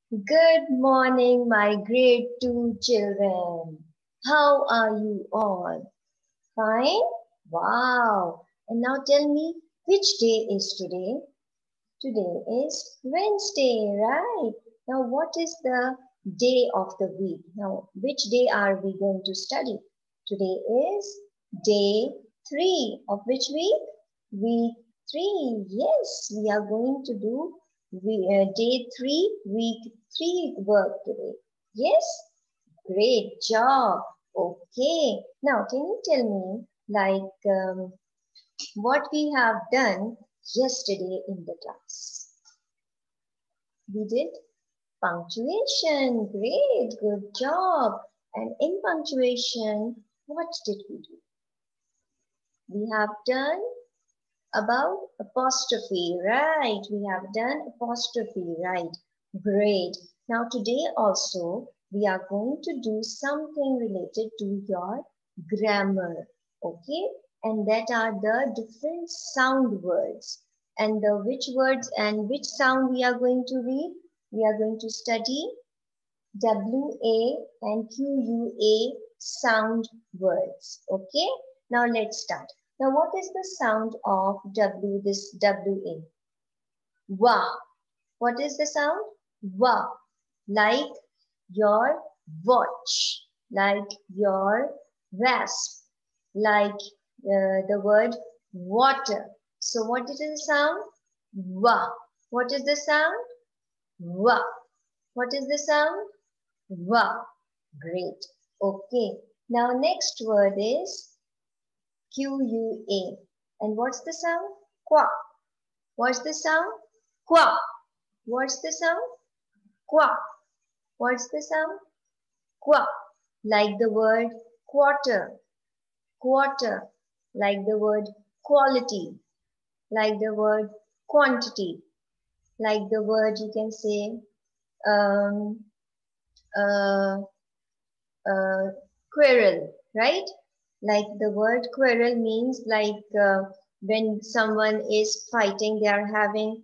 Good morning, my grade 2 children. How are you all? Fine? Wow. And now tell me, which day is today? Today is Wednesday, right? Now, what is the day of the week? Now, which day are we going to study? Today is day 3 of which week? Week 3. Yes, we are going to do day 3, week 3 work today. Yes? Great job. Okay. Now, can you tell me, what we have done yesterday in the class? We did punctuation. Great, good job. And in punctuation, what did we do? We have done about apostrophe, right? We have done apostrophe, right? Great. Now today also we are going to do something related to your grammar, okay? And that are the different sound words. And the which words and which sound we are going to read? We are going to study WA and QUA sound words. Okay, now let's start. Now, what is the sound of this WA? Wa. What is the sound? Wa. Like your watch, like your wasp, like the word water. So, what is the sound? Wa. What is the sound? Wa. What is the sound? Wow, great. Okay, now next word is QUA. And what's the sound? Qua. What's the sound? Qua. What's the sound? Qua. What's the sound? Qua. Like the word quarter. Quarter. Like the word quality. Like the word quantity. Like the word you can say um, uh, quarrel, right? Like the word quarrel means when someone is fighting, they are having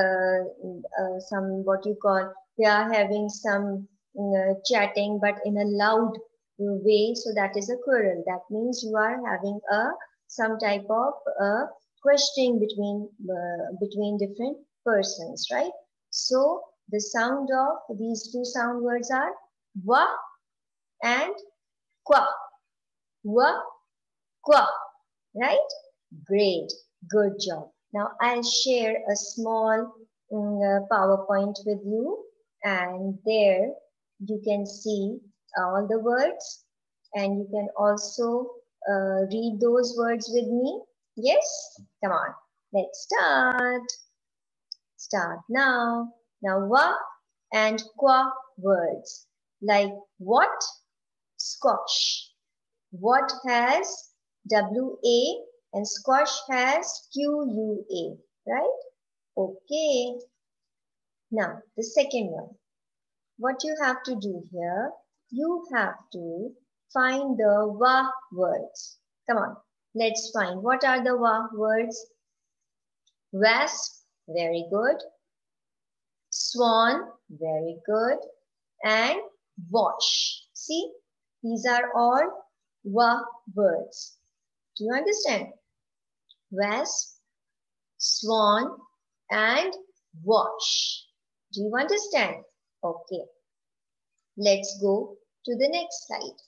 some what you call they are having some chatting, but in a loud way. So that is a quarrel. That means you are having a some type of questioning between different persons, right? So the sound of these two sound words are wa and qua, wa, qua, right? Great, good job. Now I'll share a small PowerPoint with you, and there you can see all the words, and you can also read those words with me. Yes? Come on, let's start. Start now. Now, wa and qua words like what, squash. What has WA and squash has QUA, right? Okay. Now, the second one. What you have to do here, you have to find the wa words. Come on, let's find. What are the wa words? Wasp, very good. Swan, very good. And wash. See, these are all wa words. Do you understand? Wasp, swan, and wash. Do you understand? Okay. Let's go to the next slide.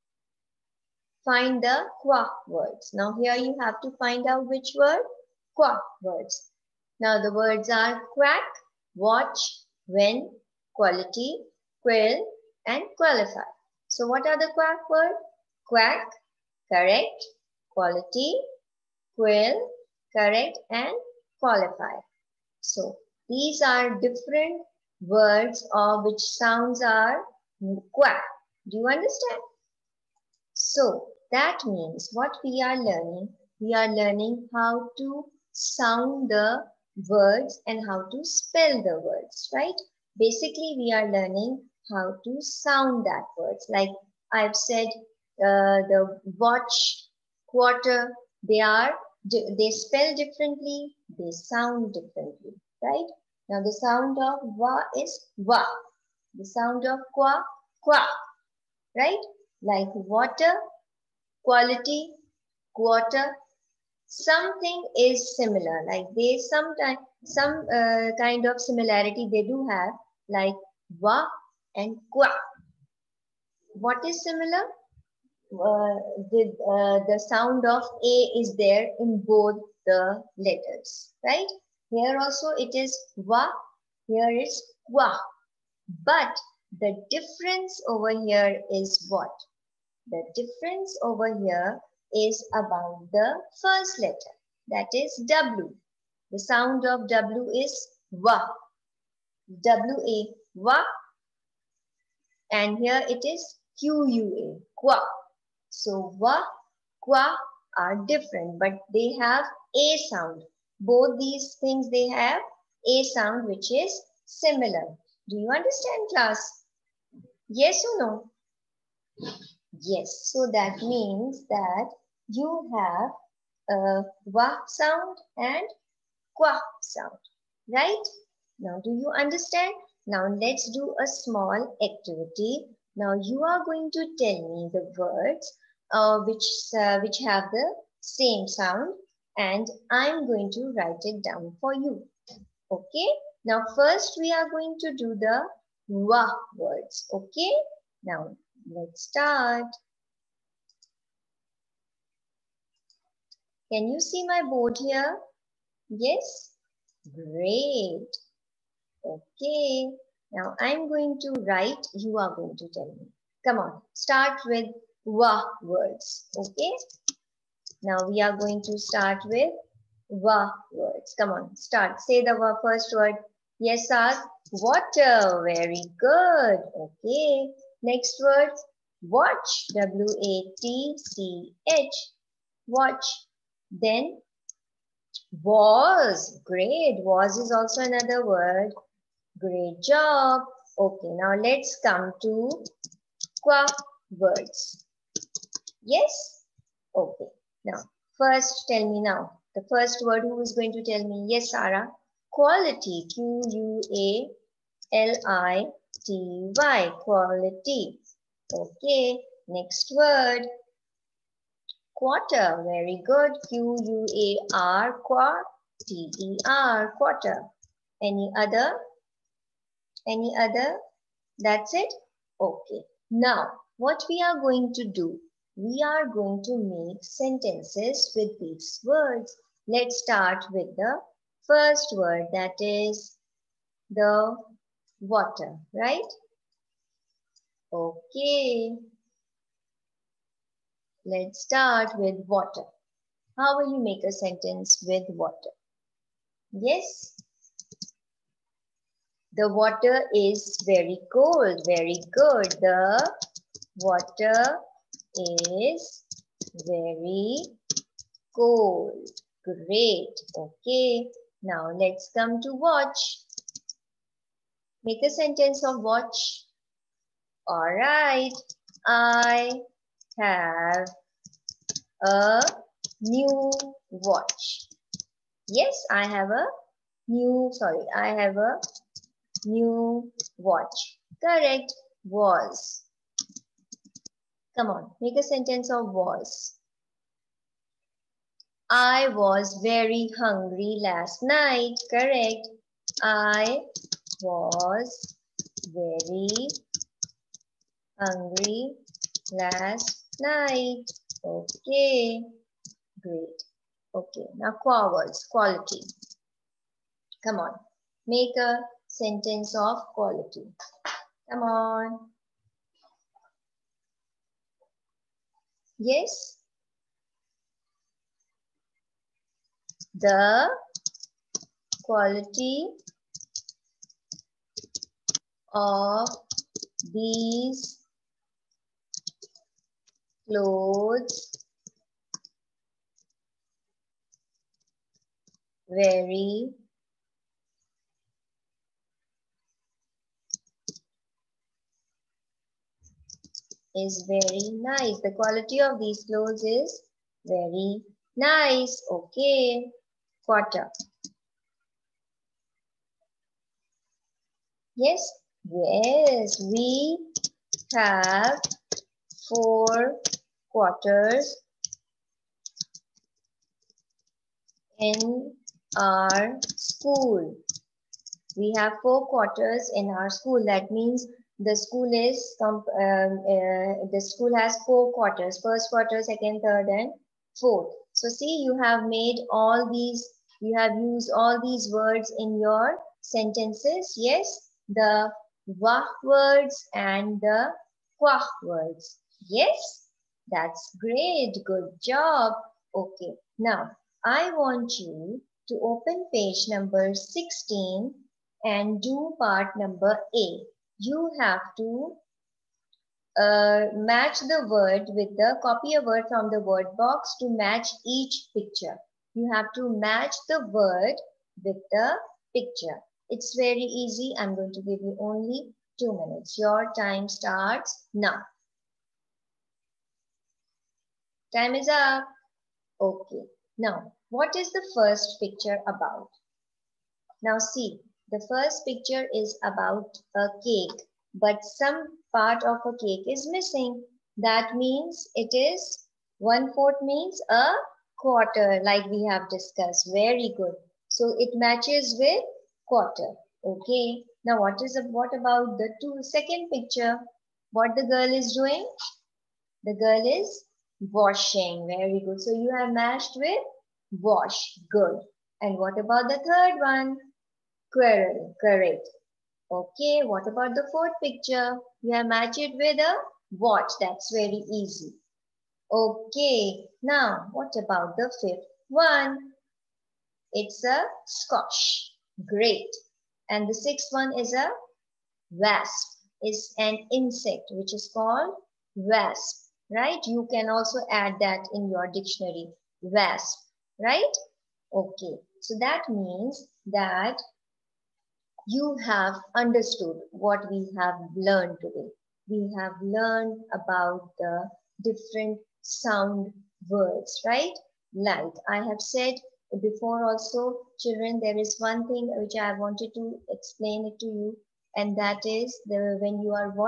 Find the qua words. Now here you have to find out which word? Qua words. Now the words are quack, watch, win, quality, quill, and qualify. So what are the quack words? Quack, correct, quality, quill, correct, and qualify. So these are different words of which sounds are quack. Do you understand? So that means what we are learning how to sound the words and how to spell the words, right? Basically, we are learning how to sound that words. Like I've said, the watch, quarter, they spell differently, they sound differently, right? Now the sound of wa is wa. The sound of qua, qua, right? Like water, quality, quarter. Something is similar, like they sometimes some kind of similarity they do have, like wa and qua. What is similar? The sound of a is there in both the letters, right? Here also it is wa, here is qua. But the difference over here is what? The difference over here is about the first letter, that is W. The sound of W is wa, W-A, wa, and here it is Q-U-A, qua. So wa, qua are different, but they have a sound. Both these things, they have a sound which is similar. Do you understand, class? Yes or no? Yes. So that means that you have a wa sound and qua sound, right? Now, do you understand? Now, let's do a small activity. Now, you are going to tell me the words which have the same sound, and I'm going to write it down for you. Okay? Now, first we are going to do the wa words. Okay? Now, let's start. Can you see my board here? Yes? Great. Okay. Now I'm going to write, you are going to tell me. Come on, start with wa words. Okay. Now we are going to start with wa words. Come on, start. Say the first word. Yes, sir. Water. Very good. Okay. Next word. Watch. W-A-T-C-H. Watch. Then was. Great. Was is also another word. Great job. Okay, now let's come to qua words. Yes? Okay. Now, first tell me now. The first word, who is going to tell me? Yes, Sarah. Quality. Q-U-A-L-I-T-Y. Quality. Okay. Next word. Quarter. Very good. Q-U-A-R. T-E-R. Quarter. Any other? Any other? That's it? Okay. Now, what we are going to do? We are going to make sentences with these words. Let's start with the first word, that is the water, right? Okay. Let's start with water. How will you make a sentence with water? Yes? The water is very cold. Very good. The water is very cold. Great. Okay. Now let's come to watch. Make a sentence of watch. All right. I have a new watch. Yes, I have a new watch. Correct. Was. Come on, make a sentence of was. I was very hungry last night. Correct. I was very hungry last night. Okay. Great. Okay. Now qua words. Quality. Come on. Make a sentence of quality. Come on. Yes. The quality of these clothes very nice. The quality of these clothes is very nice. Okay. Quarter. Yes, Yes, we have 4 quarters in our school. We have 4 quarters in our school. That means the school the school has 4 quarters: first quarter, second, third, and fourth. So see, you have made all these. You have used all these words in your sentences. Yes, the wah words and the quah words. Yes, that's great. Good job. Okay, now I want you to open page number 16 and do part number A. You have to match the word with the copy a word from the word box to match each picture. You have to match the word with the picture. It's very easy. I'm going to give you only 2 minutes. Your time starts now. Time is up. Okay. Now, what is the first picture about? Now see, the first picture is about a cake, but some part of a cake is missing. That means it is 1/4 means a quarter, like we have discussed. Very good. So it matches with quarter. Okay. Now what about the second picture? What the girl is doing? The girl is washing. Very good. So you have matched with wash. Good. And what about the third one? Squirrel, correct. Okay, what about the fourth picture? You have matched it with a watch. That's very easy. Okay, now what about the fifth one? It's a squash. Great. And the sixth one is a wasp. Is an insect which is called wasp. Right? You can also add that in your dictionary. Wasp. Right? Okay. So that means that you have understood what we have learned today. We have learned about the different sound words, right? Like I have said before also, children, there is one thing which I wanted to explain it to you, and that is when you are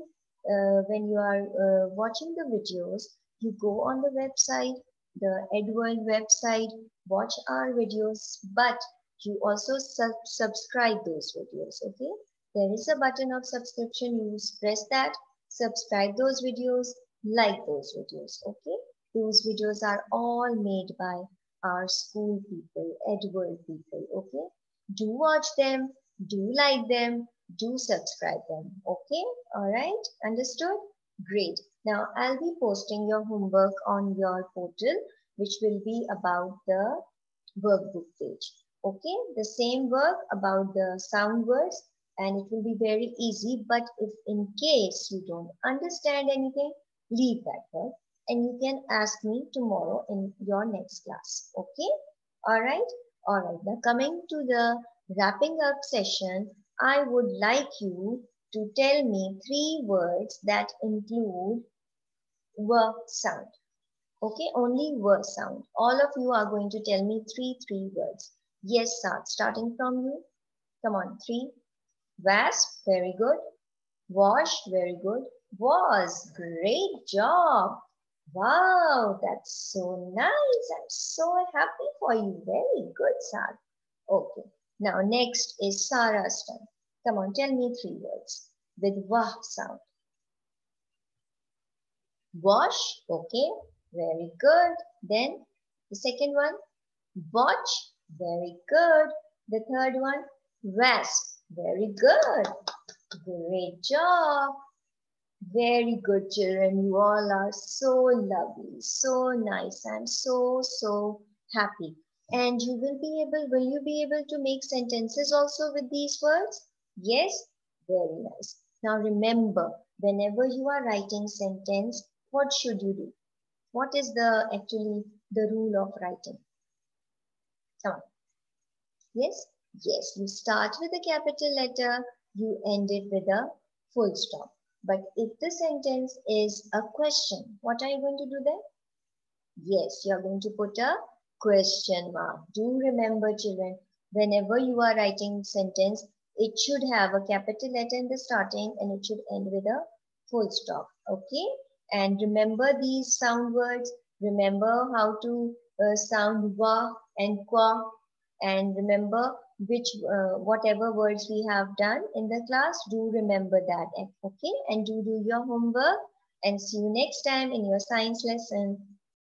watching the videos, you go on the website, the EdWorld website, watch our videos, but you also subscribe those videos. Okay, there is a button of subscription. You press that, subscribe those videos, like those videos. Okay, those videos are all made by our school people, EdWorld people. Okay, do watch them, do like them, do subscribe them. Okay, all right, understood? Great. Now I'll be posting your homework on your portal, which will be about the workbook page. Okay, the same work about the sound words, and it will be very easy. But if in case you don't understand anything, leave that work and you can ask me tomorrow in your next class. Okay, all right, all right. Now coming to the wrapping up session, I would like you to tell me 3 words that include work sound. Okay, only word sound. All of you are going to tell me three words. Yes, Saad, starting from you. Come on, 3. Wasp, very good. Wash, very good. Was, great job. Wow, that's so nice. I'm so happy for you. Very good, Saad. Okay, now next is Sarah's turn. Come on, tell me 3 words with wah sound. Wash, okay, very good. Then the second one, watch, very good. The third one, wasp, very good. Great job. Very good, children. You all are so lovely, so nice. I'm so happy. And will you be able to make sentences also with these words? Yes? Very nice. Now remember, whenever you are writing sentence, what should you do? What is actually the rule of writing? Come on. Yes? Yes, you start with a capital letter, you end it with a full stop. But if the sentence is a question, what are you going to do then? Yes, you are going to put a question mark. Do remember, children, whenever you are writing sentence, it should have a capital letter in the starting and it should end with a full stop. Okay. And remember these sound words. Remember how to sound wa and qua, and remember which whatever words we have done in the class. Do remember that. Okay. And do your homework, and see you next time in your science lesson.